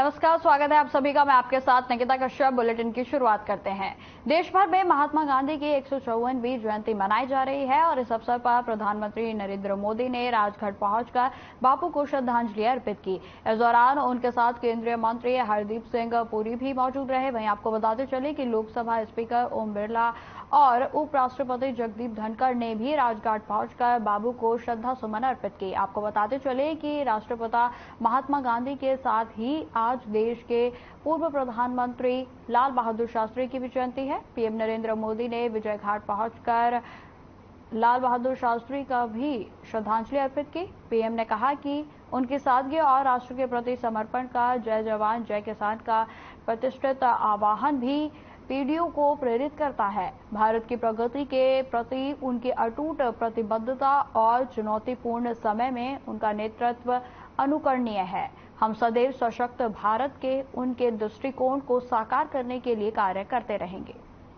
नमस्कार, स्वागत है आप सभी का। मैं आपके साथ निकिता कश्यप। बुलेटिन की शुरुआत करते हैं। देश भर में महात्मा गांधी की 154वीं जयंती मनाई जा रही है और इस अवसर पर प्रधानमंत्री नरेंद्र मोदी ने राजघाट पहुंचकर बापू को श्रद्धांजलि अर्पित की। इस दौरान उनके साथ केंद्रीय मंत्री हरदीप सिंह पुरी भी मौजूद रहे। वहीं आपको बताते चले कि लोकसभा स्पीकर ओम बिरला और उपराष्ट्रपति जगदीप धनखड़ ने भी राजघाट पहुंचकर बापू को श्रद्धा सुमन अर्पित की। आपको बताते चले कि राष्ट्रपिता महात्मा गांधी के साथ ही आज देश के पूर्व प्रधानमंत्री लाल बहादुर शास्त्री की भी जयंती है। पीएम नरेंद्र मोदी ने विजय घाट पहुंचकर लाल बहादुर शास्त्री का भी श्रद्धांजलि अर्पित की। पीएम ने कहा कि उनकी सादगी और राष्ट्र के प्रति समर्पण का जय जवान जय किसान का प्रतिष्ठित आह्वान भी पीढ़ियों को प्रेरित करता है। भारत की प्रगति के प्रति उनकी अटूट प्रतिबद्धता और चुनौतीपूर्ण समय में उनका नेतृत्व अनुकरणीय है। हम सदैव सशक्त भारत के उनके दृष्टिकोण को साकार करने के लिए कार्य करते रहेंगे।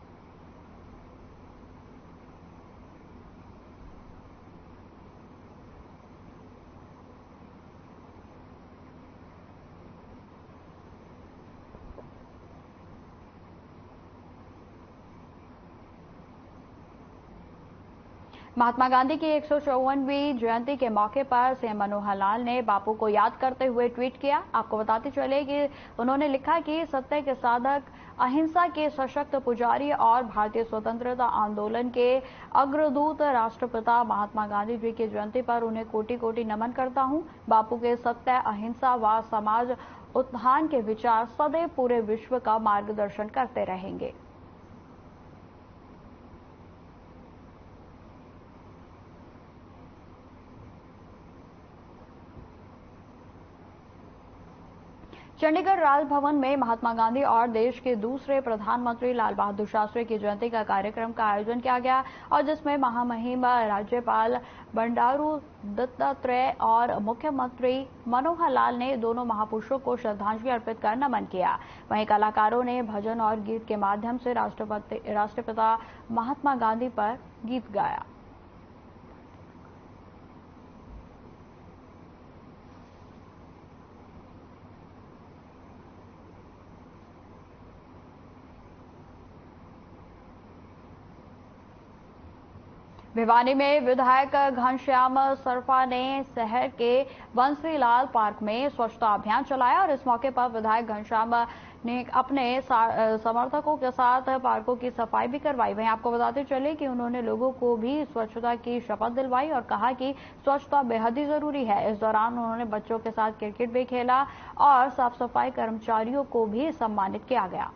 महात्मा गांधी की 154वीं जयंती के मौके पर सीएम मनोहर लाल ने बापू को याद करते हुए ट्वीट किया। आपको बताते चले कि उन्होंने लिखा कि सत्य के साधक, अहिंसा के सशक्त पुजारी और भारतीय स्वतंत्रता आंदोलन के अग्रदूत राष्ट्रपिता महात्मा गांधी जी की जयंती पर उन्हें कोटि कोटि नमन करता हूं। बापू के सत्य, अहिंसा व समाज उत्थान के विचार सदैव पूरे विश्व का मार्गदर्शन करते रहेंगे। चंडीगढ़ राजभवन में महात्मा गांधी और देश के दूसरे प्रधानमंत्री लाल बहादुर शास्त्री की जयंती का कार्यक्रम का आयोजन किया गया और जिसमें महामहिम राज्यपाल बंडारू दत्तात्रेय और मुख्यमंत्री मनोहर लाल ने दोनों महापुरुषों को श्रद्धांजलि अर्पित कर नमन किया। वहीं कलाकारों ने भजन और गीत के माध्यम से राष्ट्रपिता महात्मा गांधी पर गीत गाया। भिवानी में विधायक घनश्याम सरफा ने शहर के बंसीलाल पार्क में स्वच्छता अभियान चलाया और इस मौके पर विधायक घनश्याम ने अपने समर्थकों के साथ पार्कों की सफाई भी करवाई। वहीं आपको बताते चले कि उन्होंने लोगों को भी स्वच्छता की शपथ दिलवाई और कहा कि स्वच्छता बेहद ही जरूरी है। इस दौरान उन्होंने बच्चों के साथ क्रिकेट भी खेला और साफ सफाई कर्मचारियों को भी सम्मानित किया गया।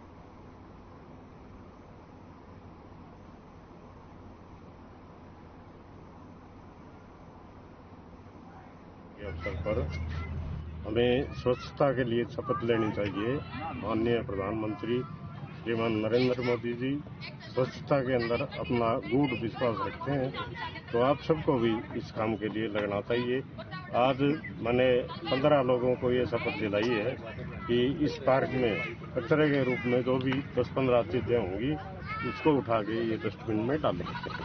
अवसर पर हमें स्वच्छता के लिए शपथ लेनी चाहिए। माननीय प्रधानमंत्री श्रीमान नरेंद्र मोदी जी स्वच्छता के अंदर अपना गूढ़ विश्वास रखते हैं, तो आप सबको भी इस काम के लिए लगना चाहिए। आज मैंने 15 लोगों को ये शपथ दिलाई है कि इस पार्क में कचरे के रूप में जो भी 10-15 चीजें होंगी उसको उठा के ये डस्टबिन में डालें।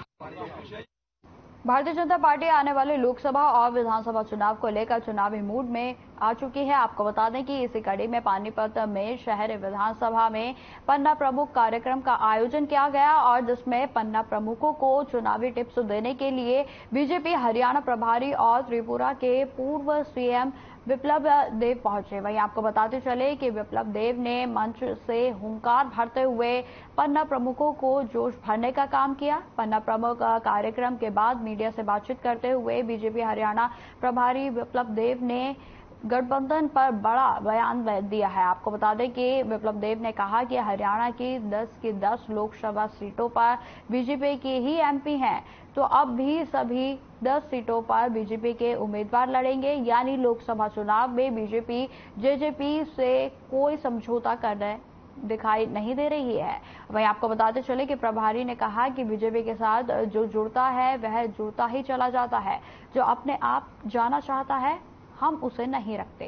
भारतीय जनता पार्टी आने वाले लोकसभा और विधानसभा चुनाव को लेकर चुनावी मूड में आ चुकी है। आपको बता दें कि इसी कड़ी में पानीपत में शहर विधानसभा में पन्ना प्रमुख कार्यक्रम का आयोजन किया गया और जिसमें पन्ना प्रमुखों को चुनावी टिप्स देने के लिए बीजेपी हरियाणा प्रभारी और त्रिपुरा के पूर्व सीएम विप्लव देव पहुंचे। वहीं आपको बताते चले कि विप्लव देव ने मंच से हुंकार भरते हुए पन्ना प्रमुखों को जोश भरने का काम किया। पन्ना प्रमुख कार्यक्रम के बाद मीडिया से बातचीत करते हुए बीजेपी हरियाणा प्रभारी विप्लव देव ने गठबंधन पर बड़ा बयान दिया है। आपको बता दें कि विप्लव देव ने कहा कि हरियाणा की 10 की 10 लोकसभा सीटों पर बीजेपी के ही एमपी हैं, तो अब भी सभी 10 सीटों पर बीजेपी के उम्मीदवार लड़ेंगे, यानी लोकसभा चुनाव में बीजेपी जेजेपी से कोई समझौता करने दिखाई नहीं दे रही है। वहीं आपको बताते चले कि प्रभारी ने कहा कि बीजेपी के साथ जो जुड़ता है वह जुड़ता ही चला जाता है, जो अपने आप जाना चाहता है हम उसे नहीं रखते।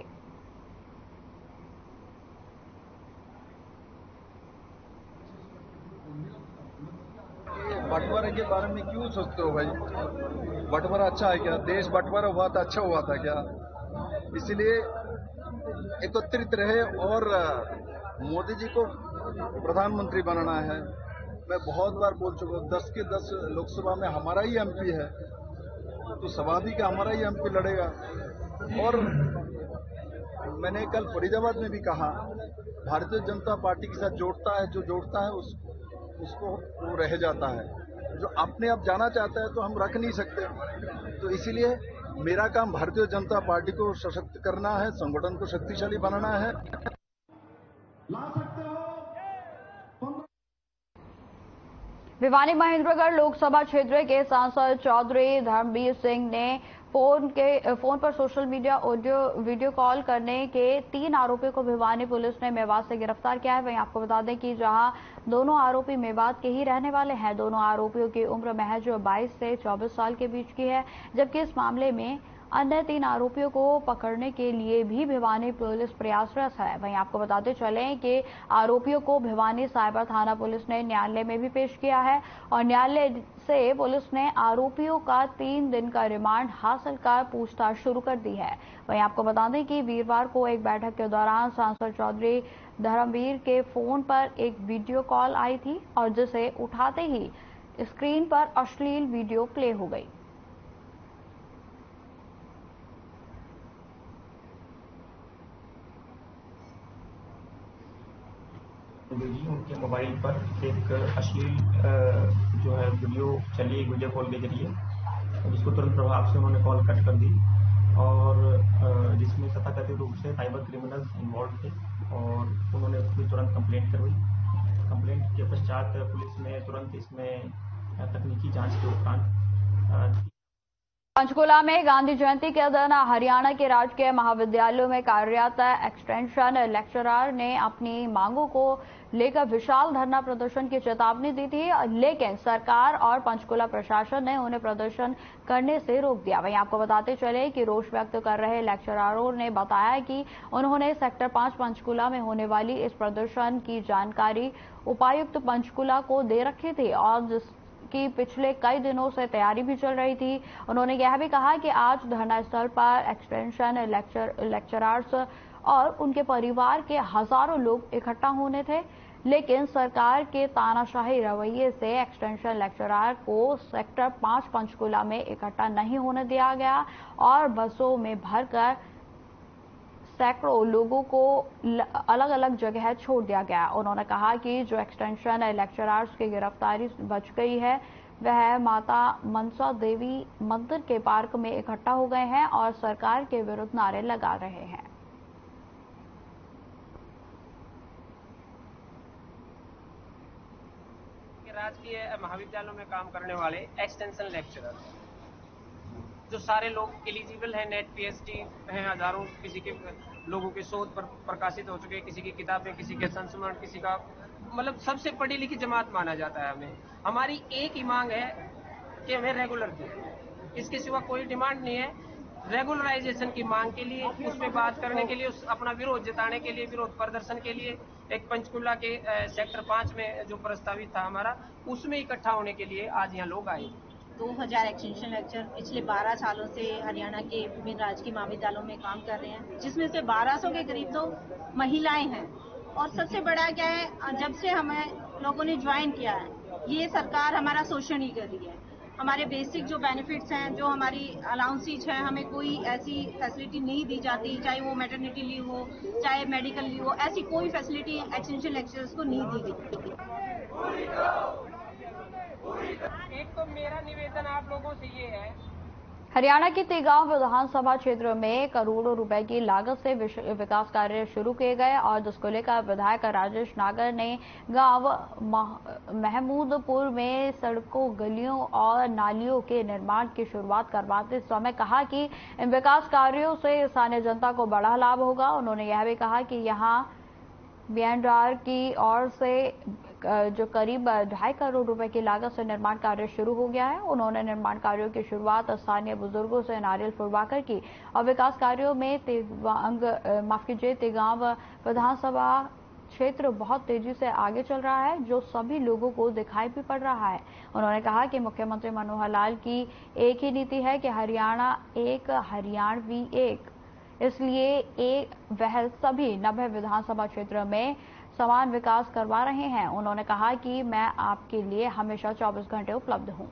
बंटवारे के बारे में क्यों सोचते हो भाई? बंटवारा अच्छा है क्या? देश बंटवारा हुआ था, अच्छा हुआ था क्या? इसलिए एकत्रित रहे और मोदी जी को प्रधानमंत्री बनाना है। मैं बहुत बार बोल चुका हूँ, 10 के 10 लोकसभा में हमारा ही एमपी है, तो स्वाभाविक है हमारा ही एमपी लड़ेगा। और मैंने कल फरीदाबाद में भी कहा, भारतीय जनता पार्टी के साथ जोड़ता है, जो जोड़ता है उसको वो रह जाता है, जो अपने आप जाना चाहता है तो हम रख नहीं सकते। तो इसीलिए मेरा काम भारतीय जनता पार्टी को सशक्त करना है, संगठन को शक्तिशाली बनाना है। भिवानी महेंद्रगढ़ लोकसभा क्षेत्र के सांसद चौधरी धर्मवीर सिंह ने फोन पर social media audio video call करने के 3 आरोपियों को भिवानी पुलिस ने मेवात से गिरफ्तार किया है। वहीं आपको बता दें कि जहां दोनों आरोपी मेवात के ही रहने वाले हैं, दोनों आरोपियों की उम्र महज 22 से 24 साल के बीच की है, जबकि इस मामले में अन्य 3 आरोपियों को पकड़ने के लिए भी भिवानी पुलिस प्रयासरत है। वहीं आपको बताते चलें कि आरोपियों को भिवानी साइबर थाना पुलिस ने न्यायालय में भी पेश किया है और न्यायालय से पुलिस ने आरोपियों का 3 दिन का रिमांड हासिल कर पूछताछ शुरू कर दी है। वहीं आपको बता दें कि वीरवार को एक बैठक के दौरान सांसद चौधरी धर्मवीर के फोन पर एक वीडियो कॉल आई थी और जिसे उठाते ही स्क्रीन पर अश्लील वीडियो प्ले हो गई। उनके मोबाइल पर एक अश्लील जो है वीडियो चली वीडियो कॉल के जरिए, जिसको तुरंत प्रभाव से उन्होंने कॉल कट कर दी और जिसमें तथाकथित रूप से साइबर क्रिमिनल्स इन्वॉल्व थे और उन्होंने उसकी तुरंत कंप्लेंट करवाई। कंप्लेंट के पश्चात पुलिस ने तुरंत इसमें तकनीकी जांच के उपरांत पंचकुला में गांधी जयंती के दिन हरियाणा के राजकीय महाविद्यालयों में कार्यरत एक्सटेंशन लेक्चरर ने अपनी मांगों को लेकर विशाल धरना प्रदर्शन की चेतावनी दी थी, लेकिन सरकार और पंचकुला प्रशासन ने उन्हें प्रदर्शन करने से रोक दिया। वहीं आपको बताते चले कि रोष व्यक्त कर रहे लेक्चररों ने बताया कि उन्होंने सेक्टर 5 पंचकुला में होने वाली इस प्रदर्शन की जानकारी उपायुक्त पंचकुला को दे रखी थी और कि पिछले कई दिनों से तैयारी भी चल रही थी। उन्होंने यह भी कहा कि आज धरना स्थल पर एक्सटेंशन लेक्चरर्स और उनके परिवार के हजारों लोग इकट्ठा होने थे, लेकिन सरकार के तानाशाही रवैये से एक्सटेंशन लेक्चरर को सेक्टर 5 पंचकुला में इकट्ठा नहीं होने दिया गया और बसों में भरकर सैकड़ों लोगों को अलग अलग जगह छोड़ दिया गया। उन्होंने कहा कि जो एक्सटेंशन लेक्चरर्स की गिरफ्तारी बच गई है, वह माता मनसा देवी मंदिर के पार्क में इकट्ठा हो गए हैं और सरकार के विरुद्ध नारे लगा रहे हैं। राजकीय महाविद्यालयों में काम करने वाले एक्सटेंशन लेक्चरर, जो सारे लोग एलिजिबल हैं, नेट पीएचडी हैं, हजारों किसी के लोगों के शोध पर प्रकाशित हो चुके हैं, किसी की किताबें, किसी के संस्मरण, किसी का मतलब सबसे पढ़ी लिखी जमात माना जाता है हमें। हमारी एक ही मांग है कि हमें रेगुलर दें, इसके सिवा कोई डिमांड नहीं है। रेगुलराइजेशन की मांग के लिए, उस पर बात करने के लिए, अपना विरोध जताने के लिए, विरोध प्रदर्शन के लिए एक पंचकुला के सेक्टर 5 में जो प्रस्तावित था हमारा, उसमें इकट्ठा होने के लिए आज यहाँ लोग आए। 2000 एक्सटेंशन लेक्चर पिछले 12 सालों से हरियाणा के विभिन्न राजकीय महाविद्यालयों में काम कर रहे हैं, जिसमें से 1200 के करीब तो महिलाएं हैं। और सबसे बड़ा क्या है, जब से हमें लोगों ने ज्वाइन किया है, ये सरकार हमारा शोषण ही कर रही है। हमारे बेसिक जो बेनिफिट्स हैं, जो हमारी अलाउंसेज है, हमें कोई ऐसी फैसिलिटी नहीं दी जाती, चाहे वो मैटरनिटी लीव हो, चाहे मेडिकल लीव हो, ऐसी कोई फैसिलिटी एक्सटेंशन लेक्चरर्स को नहीं दी गई। एक तो मेरा निवेदन आप लोगों से ये है, हरियाणा के तेगांव विधानसभा क्षेत्र में करोड़ों रुपए की लागत से विकास कार्य शुरू किए गए और जिसको लेकर विधायक राजेश नागर ने गांव महमूदपुर में सड़कों, गलियों और नालियों के निर्माण की शुरुआत करवाते समय कहा कि इन विकास कार्यों से स्थानीय जनता को बड़ा लाभ होगा। उन्होंने यह भी कहा कि यहां बीएनआर की ओर से जो करीब 2.5 करोड़ रुपए की लागत से निर्माण कार्य शुरू हो गया है। उन्होंने निर्माण कार्यों की शुरुआत स्थानीय बुजुर्गों से नारियल फुलवाकर की और विकास कार्यों में तेगांव विधानसभा क्षेत्र बहुत तेजी से आगे चल रहा है, जो सभी लोगों को दिखाई भी पड़ रहा है। उन्होंने कहा कि मुख्यमंत्री मनोहर लाल की एक ही नीति है कि हरियाणा एक, हरियाणवी एक। इसलिए वह सभी 90 विधानसभा क्षेत्र में समान विकास करवा रहे हैं। उन्होंने कहा कि मैं आपके लिए हमेशा 24 घंटे उपलब्ध हूं।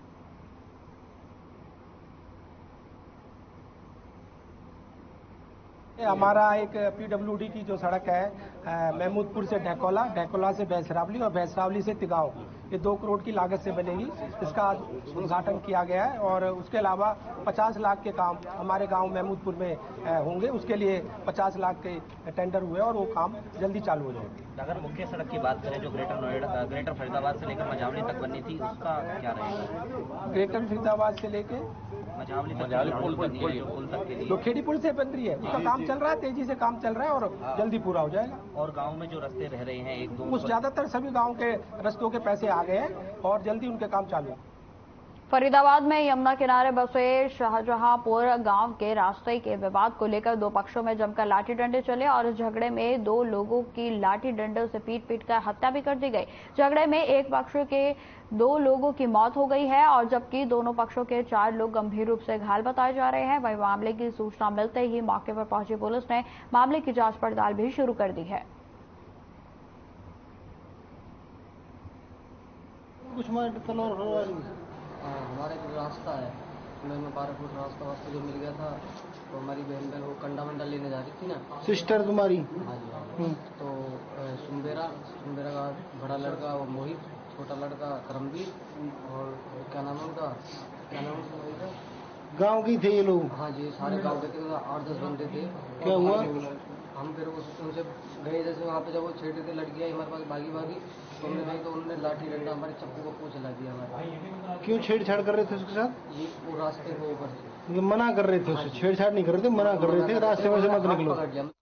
हमारा एक पीडब्ल्यूडी की जो सड़क है महमूदपुर से ढकोला, ढकोला से भैंसरावली और भैंसरावली से तिगांव, ये 2 करोड़ की लागत से बनेगी। इसका आज उद्घाटन किया गया है और उसके अलावा 50 लाख के काम हमारे गांव महमूदपुर में होंगे। उसके लिए 50 लाख के टेंडर हुए और वो काम जल्दी चालू हो जाएगा। अगर मुख्य सड़क की बात करें जो ग्रेटर फरीदाबाद से लेकर मझावली तक बननी थी, उसका क्या रहेगा? ग्रेटर फरीदाबाद से लेके मझावली पुल तक के लिए लोखेड़ी पुल से बन रही है, उसका काम चल रहा है, तेजी से काम चल रहा है और जल्दी पूरा हो जाएगा। और गांव में जो रास्ते रह रहे हैं 1-2 उस ज्यादातर सभी गांव के रास्तों के पैसे आ गए हैं और जल्दी उनके काम चालू है। फरीदाबाद में यमुना किनारे बसे शाहजहांपुर गांव के रास्ते के विवाद को लेकर 2 पक्षों में जमकर लाठी डंडे चले और इस झगड़े में 2 लोगों की लाठी डंडों से पीट कर हत्या भी कर दी गई। झगड़े में एक पक्ष के 2 लोगों की मौत हो गई है और जबकि दोनों पक्षों के 4 लोग गंभीर रूप से घायल बताए जा रहे हैं। वहीं मामले की सूचना मिलते ही मौके पर पहुंची पुलिस ने मामले की जांच पड़ताल भी शुरू कर दी है। हमारा जो रास्ता है में 12 फुट रास्ता जो मिल गया था, तो हमारी बहन वो कंडा मंडा लेने जा रही थी ना, सिस्टर तुम्हारी। हाँ जी। तो सुम्बेरा का बड़ा लड़का वो मोहित, छोटा लड़का करमवीर और क्या नाम है उनका, गांव की थे ये लोग? हाँ जी, सारे गांव के थे, 8-10 बंदे थे। क्या हुआ? हम फिर उनसे गए, जैसे वहाँ पे जब वो छेड़े थे लड़कियाँ हमारे पास भागी तो हमने गए तो उन्होंने लाठी डंडा हमारे चप्पू को पूछ चला दिया हमारे। क्यों छेड़छाड़ कर रहे थे उसके साथ? ये वो रास्ते को ऊपर से मना कर रहे थे उससे, छेड़छाड़ नहीं कर रहे थे, मना कर रहे थे रास्ते में से मत निकलो।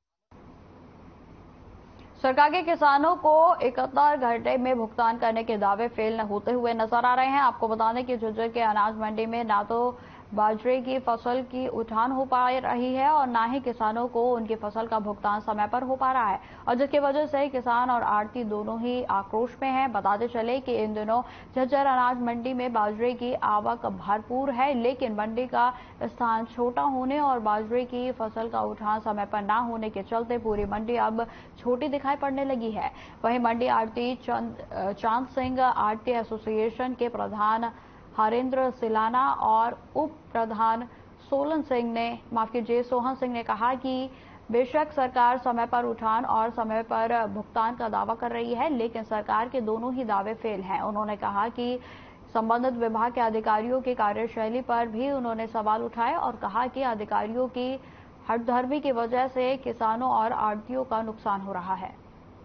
सरकार के किसानों को 71 घंटे में भुगतान करने के दावे फेल होते हुए नजर आ रहे हैं। आपको बता दें कि झज्जर के अनाज मंडी में ना तो बाजरे की फसल की उठान हो पा रही है और ना ही किसानों को उनकी फसल का भुगतान समय पर हो पा रहा है और जिसकी वजह से किसान और आड़ती दोनों ही आक्रोश में हैं। बताते चले कि इन दिनों झज्जर अनाज मंडी में बाजरे की आवक भरपूर है, लेकिन मंडी का स्थान छोटा होने और बाजरे की फसल का उठान समय पर न होने के चलते पूरी मंडी अब छोटी दिखाई पड़ने लगी है। वहीं मंडी आड़ती चांद सिंह आड़ती एसोसिएशन के प्रधान हरेंद्र सिलाना और उप प्रधान सोहन सिंह ने कहा कि बेशक सरकार समय पर उठान और समय पर भुगतान का दावा कर रही है, लेकिन सरकार के दोनों ही दावे फेल हैं। उन्होंने कहा कि संबंधित विभाग के अधिकारियों की कार्यशैली पर भी उन्होंने सवाल उठाए और कहा कि अधिकारियों की हठधर्मी की वजह से किसानों और आड़तियों का नुकसान हो रहा है।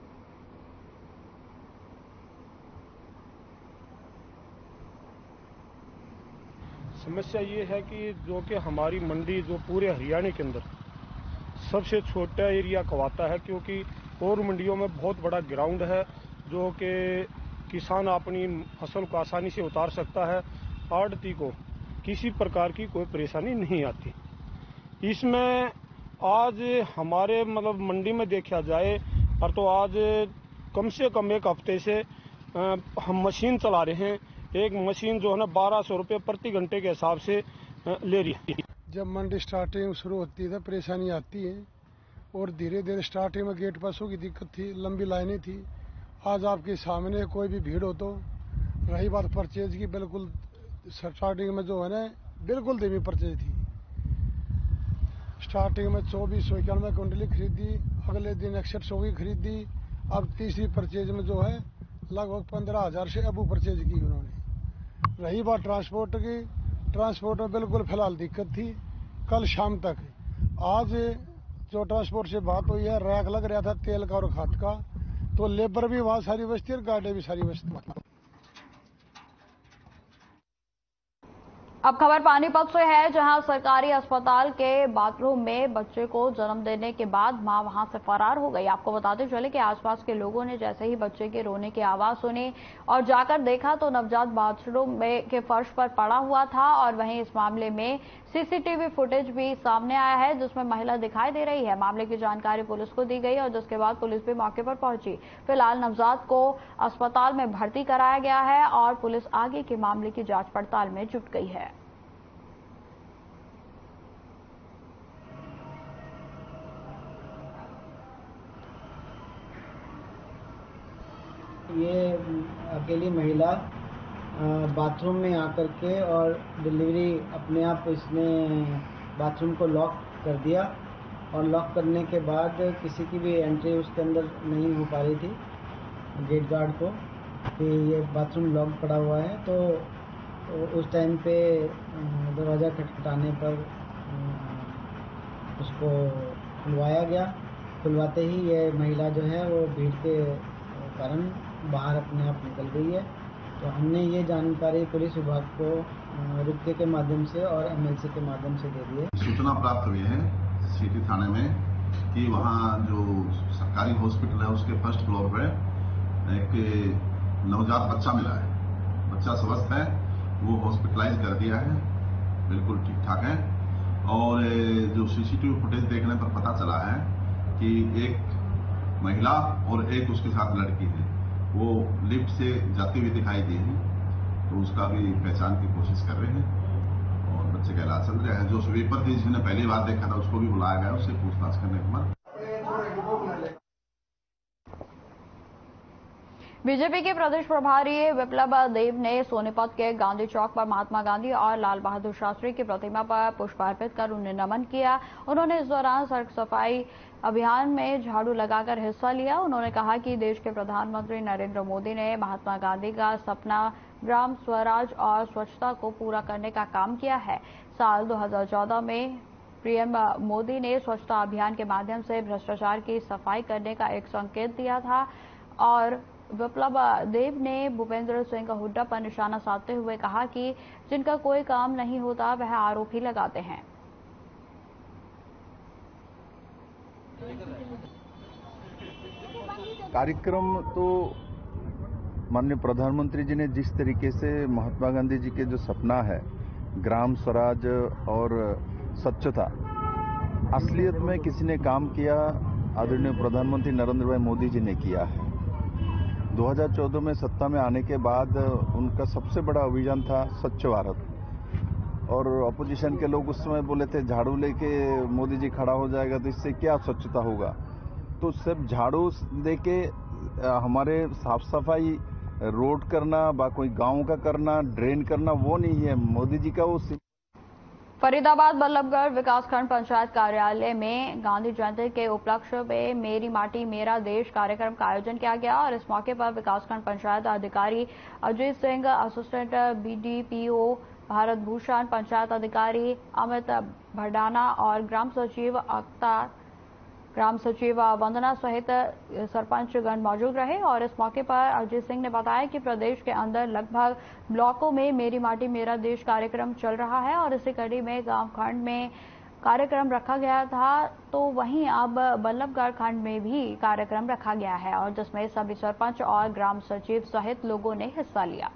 समस्या ये है कि जो कि हमारी मंडी जो पूरे हरियाणा के अंदर सबसे छोटा एरिया कहवाता है, क्योंकि और मंडियों में बहुत बड़ा ग्राउंड है जो कि किसान अपनी फसल को आसानी से उतार सकता है। आड़ती को किसी प्रकार की कोई परेशानी नहीं आती। इसमें आज हमारे मंडी में देखा जाए और तो आज कम से कम 1 हफ्ते से हम मशीन चला रहे हैं। एक मशीन जो है ना 1200 रुपये प्रति घंटे के हिसाब से ले रही है। जब मंडी स्टार्टिंग शुरू होती है परेशानी आती है और धीरे धीरे स्टार्टिंग में गेट पासों की दिक्कत थी, लंबी लाइनें थी। आज आपके सामने कोई भी भीड़ हो तो रही बात परचेज की, बिल्कुल स्टार्टिंग में जो है ना बिल्कुल धीमी परचेज थी। स्टार्टिंग में 2491 कुंडली खरीदी, अगले दिन 6100 की खरीदी। अब तीसरी परचेज में जो है लगभग 15,000 से अबू परचेज की उन्होंने। रही बात ट्रांसपोर्ट की, ट्रांसपोर्ट में बिल्कुल फिलहाल दिक्कत थी कल शाम तक। आज जो ट्रांसपोर्ट से बात हुई है, रैक लग रहा था तेल का और खाद का, तो लेबर भी वहाँ सारी बस्ती और गाड़ी भी सारी बस्ती। अब खबर पानीपत से है, जहां सरकारी अस्पताल के बाथरूम में बच्चे को जन्म देने के बाद मां वहां से फरार हो गई। आपको बताते चले कि आसपास के लोगों ने जैसे ही बच्चे के रोने की आवाज सुनी और जाकर देखा तो नवजात बाथरूम में के फर्श पर पड़ा हुआ था। और वहीं इस मामले में सीसीटीवी फुटेज भी सामने आया है जिसमें महिला दिखाई दे रही है। मामले की जानकारी पुलिस को दी गई और जिसके बाद पुलिस भी मौके पर पहुंची। फिलहाल नवजात को अस्पताल में भर्ती कराया गया है और पुलिस आगे के मामले की जांच पड़ताल में जुट गई है। ये अकेली महिला बाथरूम में आकर के और डिलीवरी अपने आप इसने बाथरूम को लॉक कर दिया और लॉक करने के बाद किसी की भी एंट्री उसके अंदर नहीं हो पा रही थी गेट गार्ड को कि ये बाथरूम लॉक पड़ा हुआ है। तो उस टाइम पे दरवाज़ा खटखटाने पर उसको खुलवाया गया। खुलवाते ही ये महिला जो है वो भीड़ के कारण बाहर अपने आप निकल गई है। तो हमने ये जानकारी पुलिस विभाग को रुपये के माध्यम से और एमएलसी के माध्यम से दे दी है। सूचना प्राप्त हुई है सिटी थाने में कि वहाँ जो सरकारी हॉस्पिटल है उसके फर्स्ट फ्लोर पे एक नवजात बच्चा मिला है। बच्चा स्वस्थ है, वो हॉस्पिटलाइज कर दिया है, बिल्कुल ठीक ठाक है। और जो सीसीटीवी फुटेज देखने पर पता चला है कि एक महिला और एक उसके साथ लड़की है, वो लिफ्ट से जाती हुई दिखाई दी है। तो उसका भी पहचान की कोशिश कर रहे हैं और बच्चे का इलाज चल रहा है। जो स्वीपर थी जिसने पहली बार देखा था उसको भी बुलाया गया, उससे पूछताछ करने के बाद। बीजेपी के प्रदेश प्रभारी विप्लव देव ने सोनीपत के गांधी चौक पर महात्मा गांधी और लाल बहादुर शास्त्री की प्रतिमा पर पुष्प अर्पित कर उन्हें नमन किया। उन्होंने इस दौरान सड़क सफाई अभियान में झाड़ू लगाकर हिस्सा लिया। उन्होंने कहा कि देश के प्रधानमंत्री नरेंद्र मोदी ने महात्मा गांधी का सपना ग्राम स्वराज और स्वच्छता को पूरा करने का काम किया है। साल 2014 में पीएम मोदी ने स्वच्छता अभियान के माध्यम से भ्रष्टाचार की सफाई करने का एक संकेत दिया था। और विप्लव देव ने भूपेंद्र सिंह हुड्डा पर निशाना साधते हुए कहा कि जिनका कोई काम नहीं होता वह आरोप ही लगाते हैं। कार्यक्रम तो माननीय प्रधानमंत्री जी ने जिस तरीके से महात्मा गांधी जी के जो सपना है ग्राम स्वराज और स्वच्छता, असलियत में किसी ने काम किया, आदरणीय प्रधानमंत्री नरेंद्र भाई मोदी जी ने किया है। 2014 में सत्ता में आने के बाद उनका सबसे बड़ा अभियान था स्वच्छ भारत। और अपोजिशन के लोग उस समय बोले थे झाड़ू लेके मोदी जी खड़ा हो जाएगा तो इससे क्या स्वच्छता होगा। तो सिर्फ झाड़ू देके हमारे साफ सफाई रोड करना, कोई गांव का करना, ड्रेन करना वो नहीं है मोदी जी का। वो फरीदाबाद बल्लभगढ़ विकासखंड पंचायत कार्यालय में गांधी जयंती के उपलक्ष्य में मेरी माटी मेरा देश कार्यक्रम का आयोजन किया गया और इस मौके पर विकासखंड पंचायत अधिकारी अजीत सिंह, असिस्टेंट बीडीपीओ भारत भूषण, पंचायत अधिकारी अमित भडाना और ग्राम सचिव अख्तार, ग्राम सचिव वंदना सहित सरपंचगण मौजूद रहे। और इस मौके पर अजीत सिंह ने बताया कि प्रदेश के अंदर लगभग ब्लॉकों में मेरी माटी मेरा देश कार्यक्रम चल रहा है और इसी कड़ी में गांव खंड में कार्यक्रम रखा गया था, तो वहीं अब बल्लभगढ़ खंड में भी कार्यक्रम रखा गया है और जिसमें सभी सरपंच और ग्राम सचिव सहित लोगों ने हिस्सा लिया।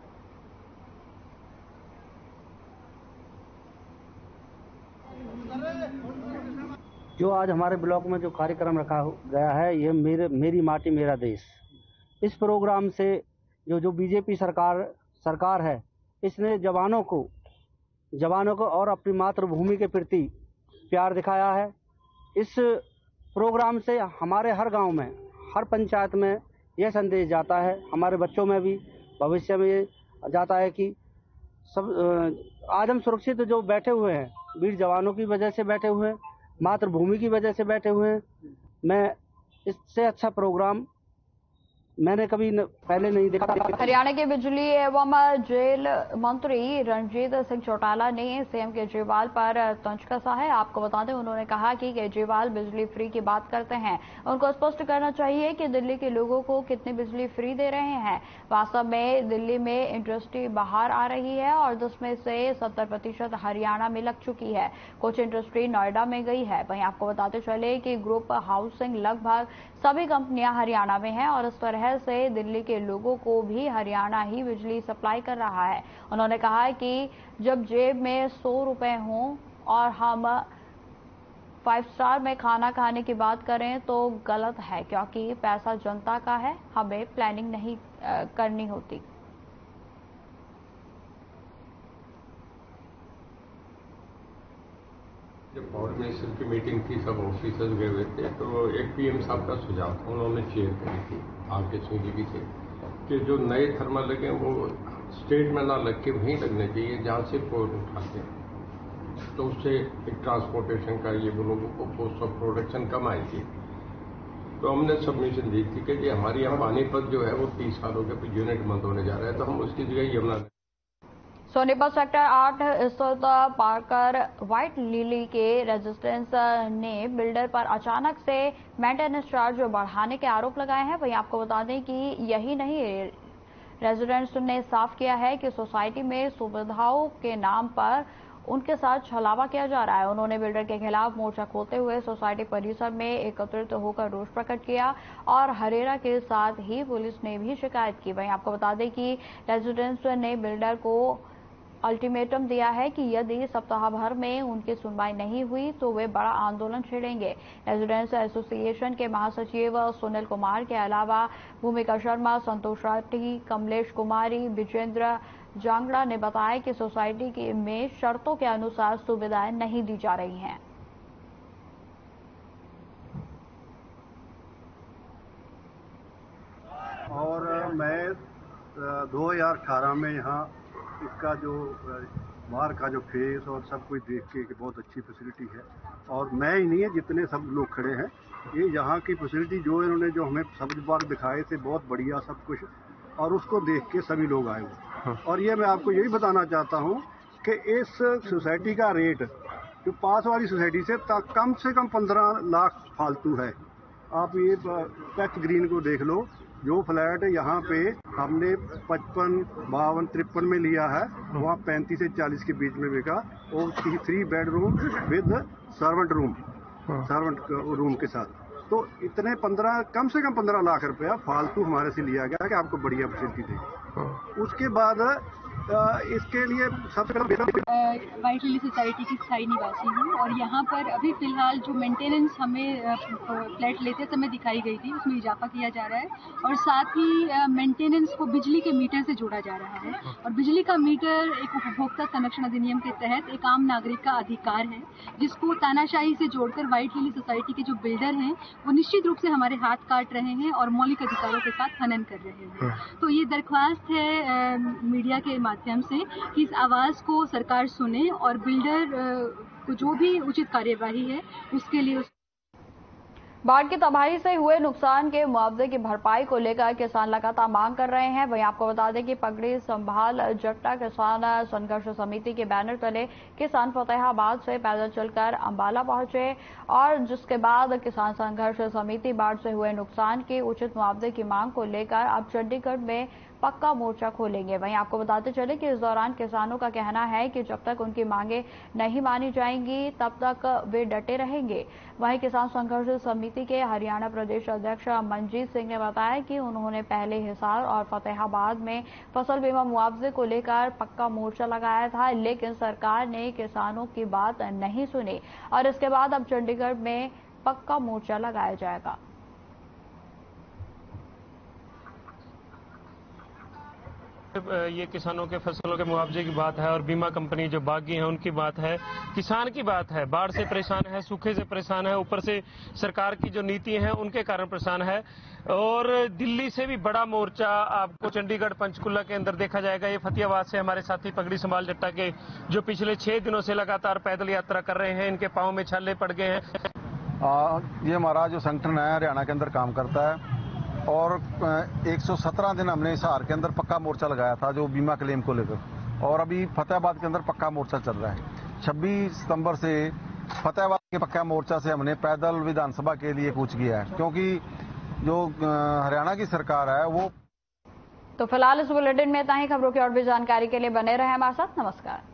जो आज हमारे ब्लॉक में जो कार्यक्रम रखा गया है ये मेरी माटी मेरा देश, इस प्रोग्राम से जो बीजेपी सरकार है इसने जवानों को और अपनी मातृभूमि के प्रति प्यार दिखाया है। इस प्रोग्राम से हमारे हर गांव में, हर पंचायत में यह संदेश जाता है, हमारे बच्चों में भी भविष्य में ये जाता है कि सब आज हम सुरक्षित जो बैठे हुए हैं वीर जवानों की वजह से बैठे हुए हैं, मातृभूमि की वजह से बैठे हुए हैं। मैं इससे अच्छा प्रोग्राम मैंने कभी पहले नहीं देखा। हरियाणा के बिजली एवं जेल मंत्री रणजीत सिंह चौटाला ने सीएम केजरीवाल पर तंज कसा है। आपको बता दें, उन्होंने कहा कि केजरीवाल बिजली फ्री की बात करते हैं, उनको स्पष्ट करना चाहिए कि दिल्ली के लोगों को कितनी बिजली फ्री दे रहे हैं। वास्तव में दिल्ली में इंडस्ट्री बाहर आ रही है और जिसमें से 70% हरियाणा में लग चुकी है, कुछ इंडस्ट्री नोएडा में गई है। वहीं आपको बताते चले कि ग्रुप हाउसिंग लगभग सभी कंपनियां हरियाणा में हैं और इस तरह से दिल्ली के लोगों को भी हरियाणा ही बिजली सप्लाई कर रहा है। उन्होंने कहा कि जब जेब में 100 रुपए हों और हम 5 स्टार में खाना खाने की बात करें तो गलत है, क्योंकि पैसा जनता का है, हमें प्लानिंग नहीं करनी होती। जब पावर मिनिस्टर की मीटिंग थी सब ऑफिसर्स गए हुए थे, तो एक पीएम साहब का सुझाव था, उन्होंने शेयर करी थी, आरके सोनी भी थे। कि जो नए थर्मल लगे वो स्टेट में ना लग के वहीं लगने चाहिए जहाँ से कोल उठाते हैं, तो उससे एक ट्रांसपोर्टेशन का ये लोगों को कॉस्ट ऑफ प्रोडक्शन कम आएगी। तो हमने सबमिशन दी थी कि हमारे यहाँ पानीपत जो है वो 30 सालों के यूनिट बंद होने जा रहा है, तो हम उसकी जगह यमुना। सोनीपत सेक्टर 8 स्थित पार्कर व्हाइट लिली के रेजिडेंस ने बिल्डर पर अचानक से मेंटेनेंस चार्ज बढ़ाने के आरोप लगाए हैं। वहीं आपको बता दें कि यही नहीं, रेजिडेंट्स ने साफ किया है कि सोसाइटी में सुविधाओं के नाम पर उनके साथ छलावा किया जा रहा है। उन्होंने बिल्डर के खिलाफ मोर्चा खोलते हुए सोसाइटी परिसर में एकत्रित होकर रोष प्रकट किया और हरेरा के साथ ही पुलिस ने भी शिकायत की। वहीं आपको बता दें कि रेजिडेंट्स ने बिल्डर को अल्टीमेटम दिया है कि यदि सप्ताह भर में उनकी सुनवाई नहीं हुई तो वे बड़ा आंदोलन छेड़ेंगे। रेजिडेंट्स एसोसिएशन के महासचिव सुनील कुमार के अलावा भूमिका शर्मा, संतोष राठी, कमलेश कुमारी, विजेंद्र जांगड़ा ने बताया कि सोसाइटी में शर्तों के अनुसार सुविधाएं नहीं दी जा रही हैं। और मैं 2018 में यहाँ इसका जो बाहर का जो फेस और सब कुछ देख के कि बहुत अच्छी फैसिलिटी है, और मैं ही नहीं है जितने सब लोग खड़े हैं, ये यहाँ की फैसिलिटी जो इन्होंने जो हमें सब्ज बाग दिखाए थे बहुत बढ़िया सब कुछ, और उसको देख के सभी लोग आए हुए। और ये मैं आपको यही बताना चाहता हूँ कि इस सोसाइटी का रेट जो पास वाली सोसाइटी से कम 15 लाख फालतू है। आप ये पैच ग्रीन को देख लो, जो फ्लैट यहाँ पे हमने 55, 52, 53 में लिया है, वहाँ 35 से 40 के बीच में बिका, और 3 बेडरूम विद सर्वेंट रूम के साथ। तो इतने कम से कम 15 लाख रुपया फालतू हमारे से लिया गया कि आपको बढ़िया फैसिलिटी देंगे। उसके बाद इसके लिए सबसे व्हाइट लिली सोसाइटी की स्थायी निवासी हूँ, और यहाँ पर अभी फिलहाल जो मेंटेनेंस हमें फ्लैट लेते समय दिखाई गई थी उसमें इजाफा किया जा रहा है, और साथ ही मेंटेनेंस को बिजली के मीटर से जोड़ा जा रहा है। और बिजली का मीटर एक उपभोक्ता संरक्षण अधिनियम के तहत एक आम नागरिक का अधिकार है, जिसको तानाशाही से जोड़कर व्हाइट लिली सोसाइटी के जो बिल्डर हैं वो निश्चित रूप से हमारे हाथ काट रहे हैं और मौलिक अधिकारों के साथ हनन कर रहे हैं। तो ये दरख्वास्त है मीडिया के माध्यम से कि इस आवाज को सरकार सुने और बिल्डर को जो भी उचित कार्यवाही है उसके लिए। बाढ़ की तबाही से हुए नुकसान के मुआवजे की भरपाई को लेकर किसान लगातार मांग कर रहे हैं। वहीं आपको बता दें कि पगड़ी संभाल जट्टा किसान संघर्ष समिति के बैनर तले किसान फतेहाबाद से पैदल चलकर अंबाला पहुंचे, और जिसके बाद किसान संघर्ष समिति बाढ़ से हुए नुकसान के उचित मुआवजे की मांग को लेकर अब चंडीगढ़ में पक्का मोर्चा खोलेंगे। वहीं आपको बताते चले कि इस दौरान किसानों का कहना है कि जब तक उनकी मांगे नहीं मानी जाएंगी तब तक वे डटे रहेंगे। वहीं किसान संघर्ष समिति के हरियाणा प्रदेश अध्यक्ष मनजीत सिंह ने बताया कि उन्होंने पहले हिसार और फतेहाबाद में फसल बीमा मुआवजे को लेकर पक्का मोर्चा लगाया था, लेकिन सरकार ने किसानों की बात नहीं सुनी और इसके बाद अब चंडीगढ़ में पक्का मोर्चा लगाया जाएगा। ये किसानों के फसलों के मुआवजे की बात है और बीमा कंपनी जो बागी है उनकी बात है, किसान की बात है। बाढ़ से परेशान है, सूखे से परेशान है, ऊपर से सरकार की जो नीति है उनके कारण परेशान है। और दिल्ली से भी बड़ा मोर्चा आपको चंडीगढ़ पंचकुला के अंदर देखा जाएगा। ये फतेहाबाद से हमारे साथी पगड़ी संभाल जट्टा के जो पिछले 6 दिनों से लगातार पैदल यात्रा कर रहे हैं, इनके पांव में छाले पड़ गए हैं। ये हमारा जो संगठन है हरियाणा के अंदर काम करता है, और 117 दिन हमने हिसार के अंदर पक्का मोर्चा लगाया था जो बीमा क्लेम को लेकर, और अभी फतेहाबाद के अंदर पक्का मोर्चा चल रहा है। 26 सितंबर से फतेहाबाद के पक्का मोर्चा से हमने पैदल विधानसभा के लिए कूच किया है, क्योंकि जो हरियाणा की सरकार है वो। तो फिलहाल इस बुलेटिन में इतना ही। खबरों की और भी जानकारी के लिए बने रहे हमारे साथ। नमस्कार।